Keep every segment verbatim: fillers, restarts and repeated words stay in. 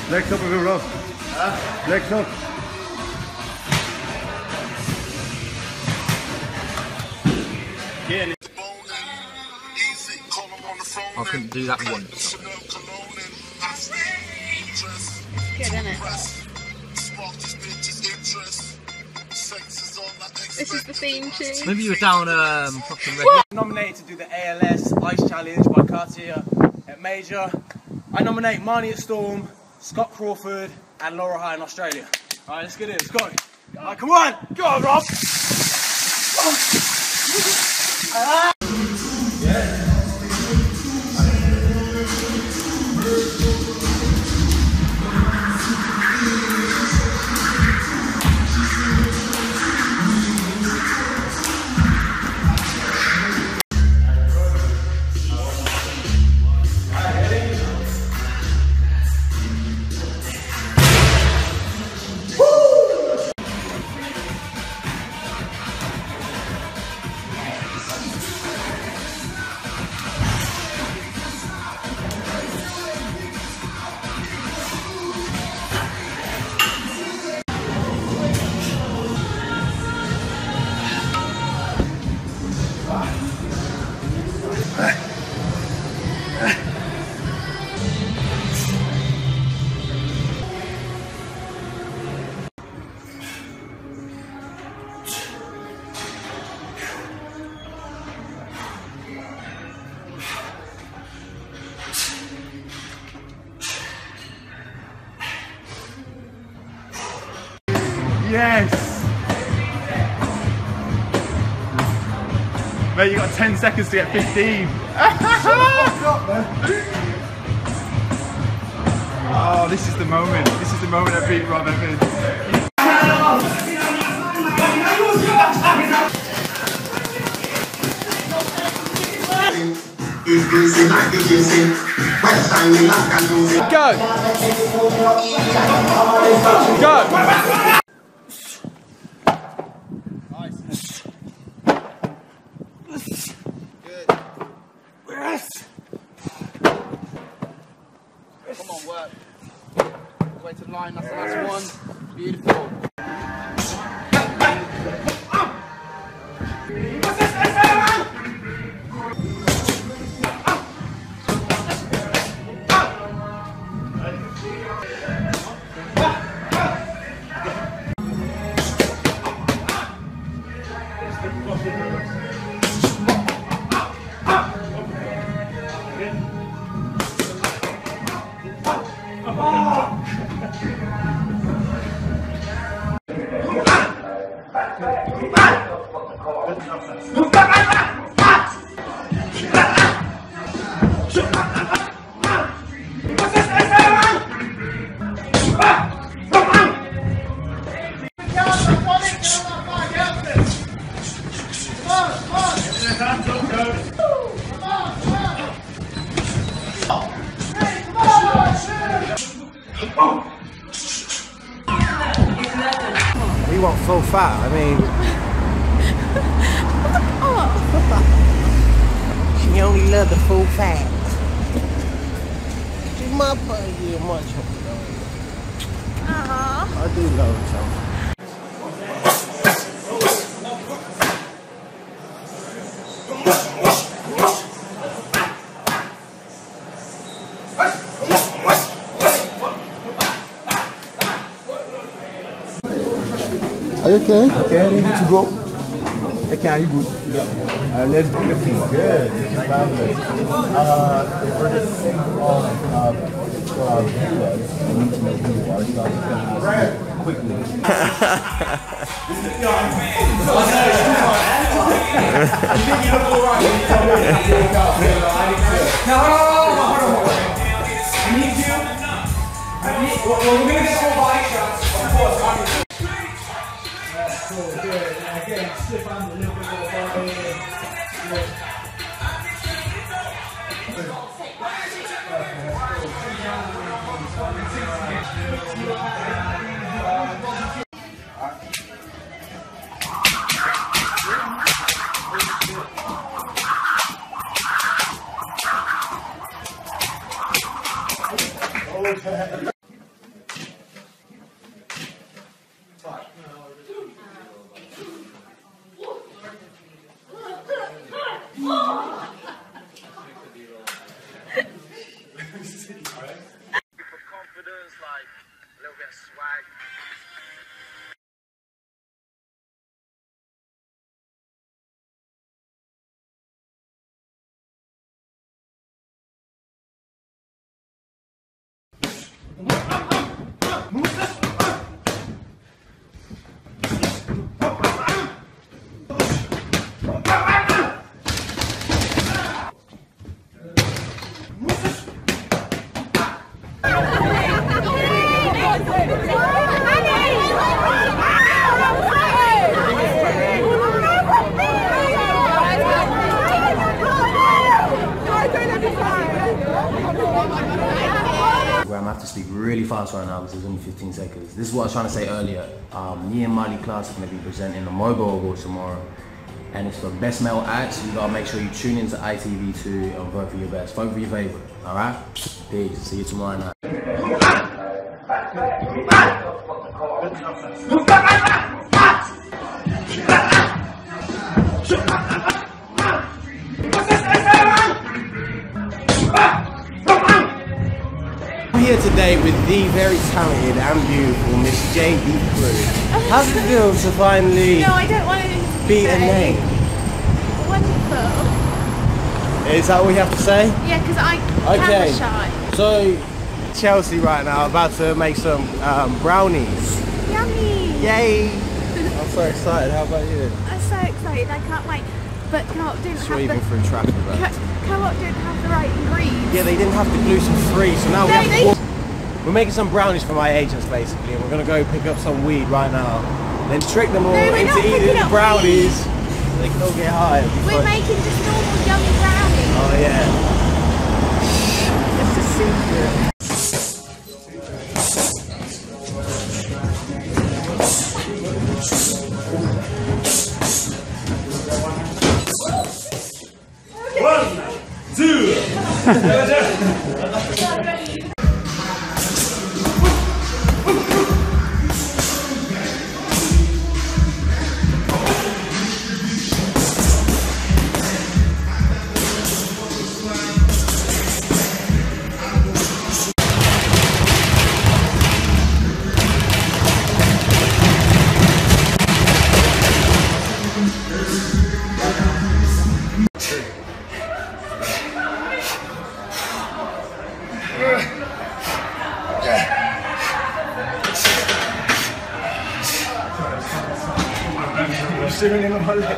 Legs up a bit, Rob. Huh? Legs up. Yeah. I couldn't do that once. Good, isn't it? This is the theme tune. Maybe you were down um, fucking red. Nominated to do the A L S Ice Challenge by Cartier at Major. I nominate Marnie at Storm, Scott Crawford, and Laura High in Australia. Alright, let's get it, let's go. Alright, come on! Go on, Rob! Ah. Yeah. Yes! Mate, you got ten seconds to get fifteen. Oh, this is the moment. This is the moment I beat Rob Evans. Go! Go! Come on, work. Way to the line, that's the last one. Beautiful. He wasn't full fat, I mean. She only loved the full fat. She must put you much of it. Aww. I do love it, so. Are you okay? Okay, ready to go. Okay, are you good? Yeah. Uh, let's do the thing. Good. Uh, for the sake of uh, for our viewers, I need to know who you are. So I'm just going to ask you quickly. No, hold on. I need you. I need. Well, we're going to get full body shots. Of course, obviously. Cool, good. And again, slip on the little bit of the body. I have to speak really fast right now because it's only fifteen seconds. This is what I was trying to say earlier. Um, me and Miley Class are going to be presenting the Mobile Awards tomorrow. And it's for Best Male Acts. You got to make sure you tune into I T V two and vote for your best. Vote for your favorite. Alright? Peace. See you tomorrow night. I'm here today with the very talented and beautiful Miss J D Crew. How's it feel to finally No, I don't want to beat a name? Wonderful. Is that what you have to say? Yeah, because I Okay. camera shy. So, Chelsea right now about to make some um, brownies. Yummy. Yay! I'm so excited. How about you? I'm so excited. I can't wait. But Co-op didn't Sweeping have the through traffic, right? Co- Co-op didn't have the right ingredients. Yeah, they didn't have the gluten free, so now we No, have they- to. We're making some brownies for my agents basically, and we're gonna go pick up some weed right now, then trick them all No, we're into not eating picking the up brownies. So they can all get high. It'll be We're fun. making just normal yummy brownies. Oh yeah. It's the secret. Shivering in my legs.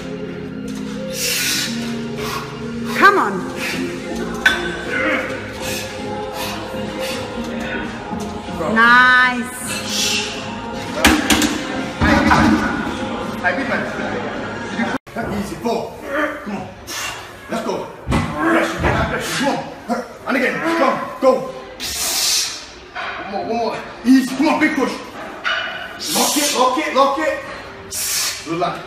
Come on. Easy, four. Come on. Let's go. Pressure, get that pressure. Come on. And again, come, go. One more, one more. Easy, come on, big push. Lock it, lock it, lock it. Relax.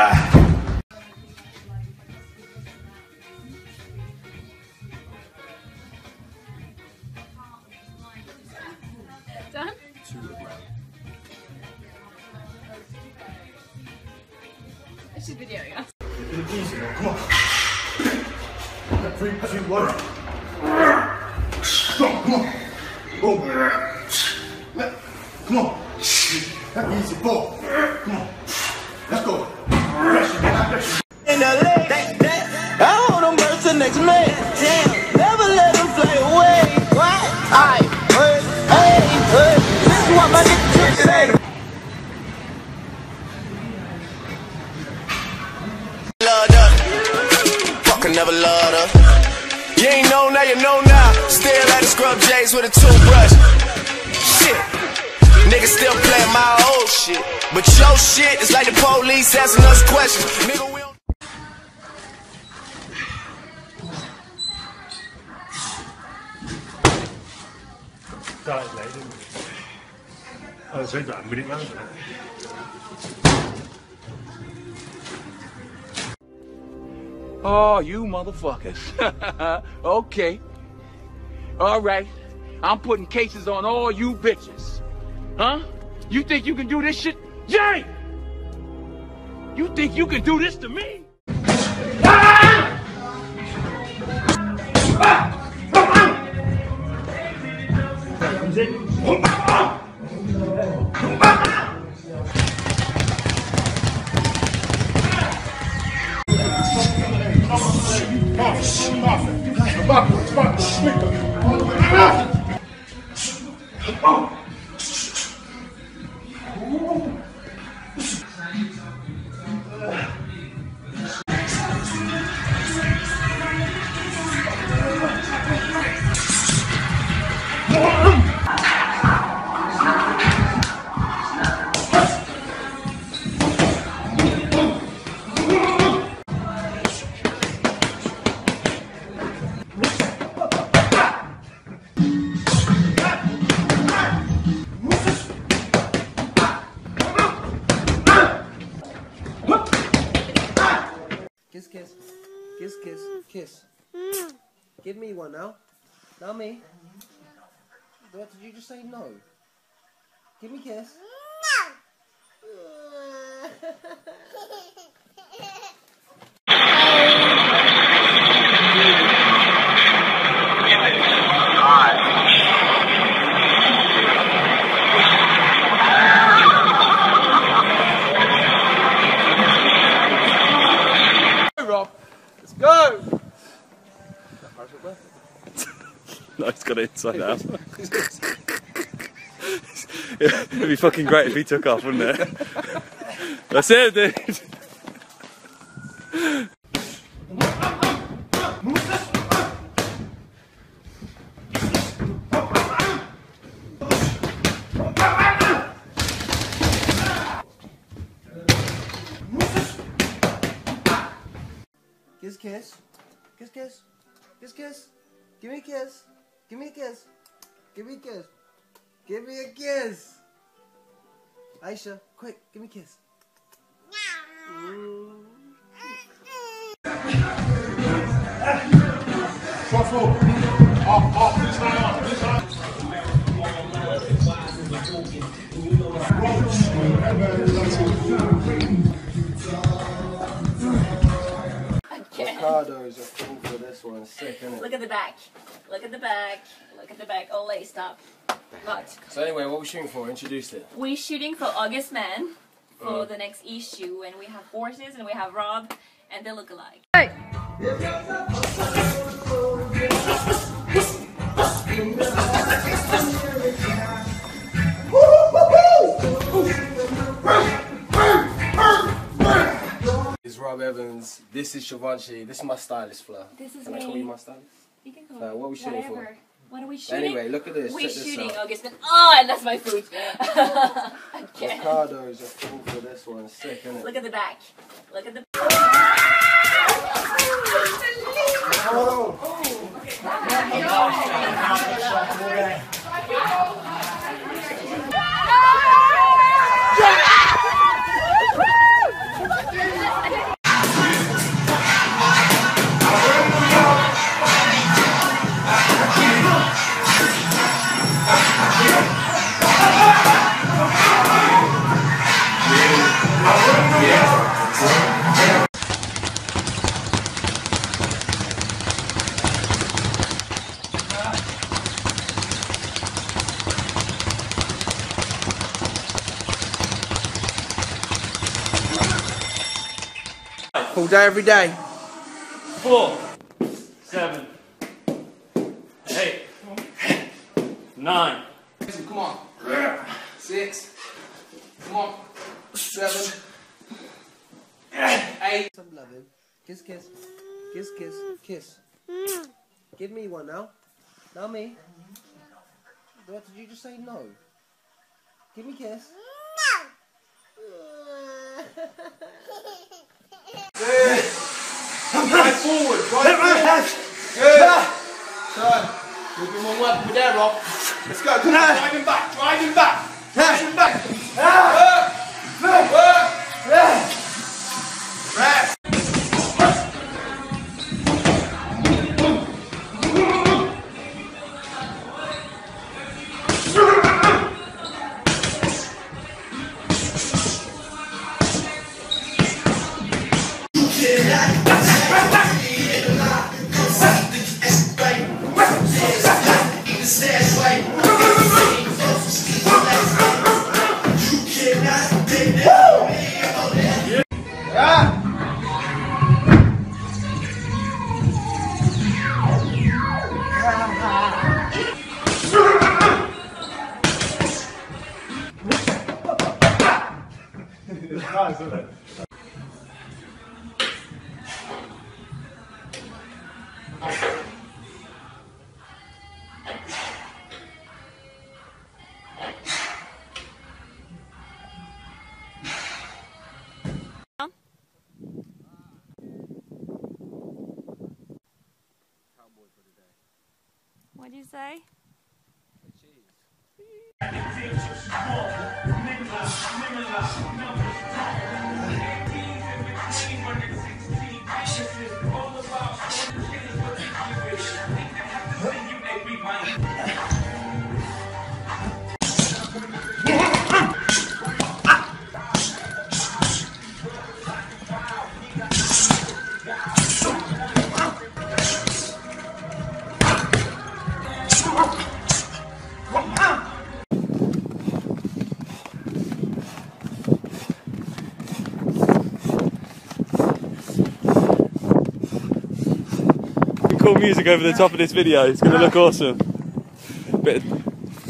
Done? It's just videoing us. Easy, come on. Three, two, one. Come on, come on. Boom. Come on. Easy, four. Come on. Let's go. Pressure, get that pressure. In L A, I hold them birds the next man. Damn, never let them fly away. What? I heard, hey, hey, this is what my nigga say. Loved her, fucking never loved her. You ain't know now, you know now. Still at the scrub J's with a toothbrush. Shit, niggas still playing my old shit. But your shit is like the police asking us questions. Nigga, we don't. Started late, didn't it? Oh, it's been about a minute now, isn't it? Oh, you motherfuckers. Okay. All right. I'm putting cases on all you bitches. Huh? You think you can do this shit? Jay! You think you can do this to me? Ah! Ah! Kiss, kiss. Kiss, kiss, kiss. Give me one now. Now me. What did you just say? No. Give me a kiss. Let's go! No, it's got it inside out. It'd be fucking great if he took off, wouldn't it? That's it, dude. Kiss, kiss. Kiss, kiss. Kiss, kiss. Give me a kiss. Give me a kiss. Give me a kiss. Give me a kiss. Aisha, quick, give me a kiss. Mm. Shuffle. Off, off, this side, off, this side. Ricardo's a fool for this one. Sick, isn't it? Look at the back. Look at the back. Look at the back. All laced up. But So anyway, what are we shooting for? Introduce it. we're shooting for August Man for Uh. the next issue, and we have horses and we have Rob, and they look alike. This is Rob Evans. This is Shivanshi. This is my stylist, Fla. This is Can I me. call you my stylist? You can call Fla, what are we shooting for? whatever. What are we shooting? Anyway, look at this. We're Check this shooting out. August Man. Oh, and that's my food. Okay. Ricardo's a fool for this one. Sick, isn't it? Look at the back. Look at the. All day, every day. Four, seven, eight, nine. Come on. Six. Come on. Seven. Eight. Some loving. Kiss, kiss. Kiss, kiss. Kiss. Give me one now. Now me. What did you just say? No. Give me a kiss. No. Good. Right forward. Right forward. Good. Turn. You'll be more work with there, Rob. Let's go. Come on. Drive him back. Drive him back. Drive him back. Work. Work. Work. Rest. Nice, isn't it? What'd you say? Cool music over the top of this video. It's going to look awesome. Bit of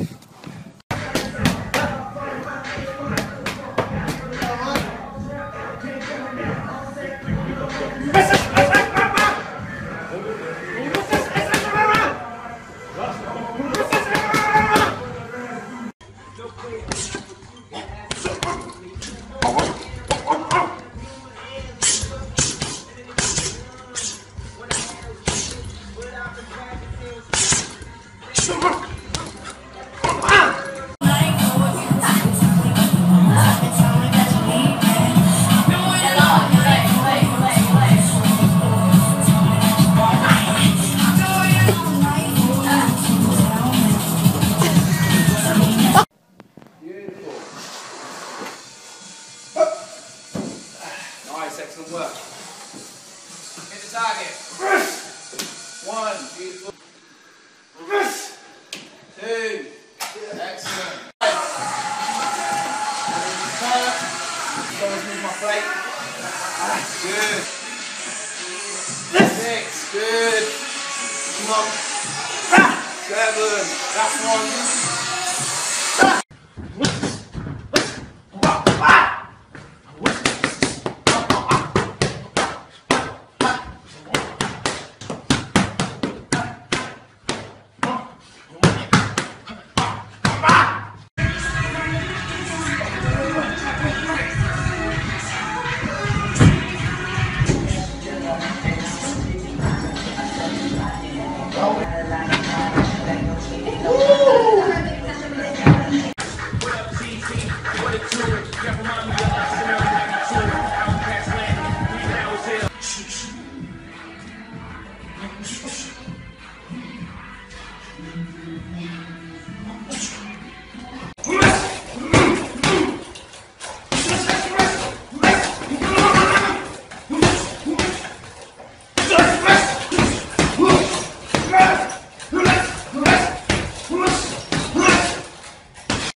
excellent work. Hit the target. One, beautiful. Two, excellent. Always move my plate. Good. Six, good. Come on. Seven, last one. Thank you.